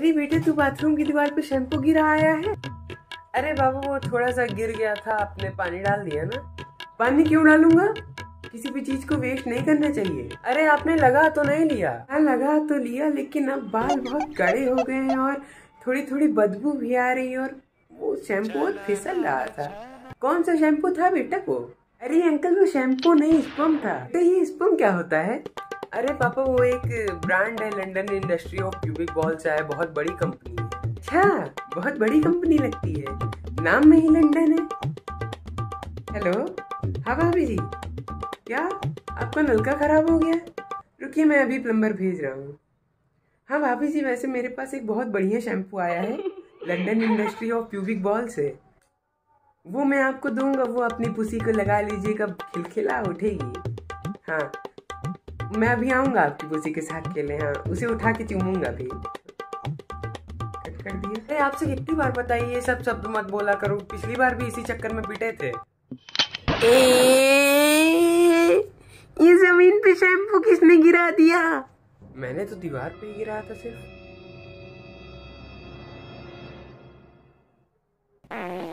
अरे बेटे, तू बाथरूम की दीवार पे शैम्पू गिरा आया है? अरे बाबू, वो थोड़ा सा गिर गया था, आपने पानी डाल दिया ना। पानी क्यों डालूंगा? किसी भी चीज को वेस्ट नहीं करना चाहिए। अरे आपने लगा तो नहीं लिया? हाँ लगा तो लिया, लेकिन अब बाल बहुत गड़े हो गए हैं और थोड़ी थोड़ी बदबू भी आ रही है और वो शैम्पू फिसल रहा था। कौन सा शैम्पू था बेटा वो? अरे अंकल, वो शैम्पू नहीं, स्पम था। तो ये स्पम क्या होता है? अरे पापा, वो एक ब्रांड है, London industry of cubic balls है, बहुत बड़ी कंपनी है। अच्छा, बहुत बड़ी कंपनी लगती है, नाम में ही लंदन है। हेलो, हाँ भाभी जी, क्या आपका नलका खराब हो गया? रुकिए, मैं अभी प्लम्बर भेज रहा हूँ। हाँ भाभी जी, वैसे मेरे पास एक बहुत बढ़िया शैम्पू आया है, London industry of cubic ball से। वो मैं आपको दूंगा, वो अपनी पुसी को लगा लीजिएगा, खिलखिला उठेगी। हाँ, मैं अभी आऊंगा आपकी पुसी के साथ खेलने। हाँ, उसे उठा के चूमूंगा भी। कट कर दिया। अरे आपसे कितनी बार बताइए, ये सब शब्द मत बोला करो, पिछली बार भी इसी चक्कर में पिटे थे। ये जमीन पे शैम्पू किसने गिरा दिया? मैंने तो दीवार पे ही गिराया था सिर्फ।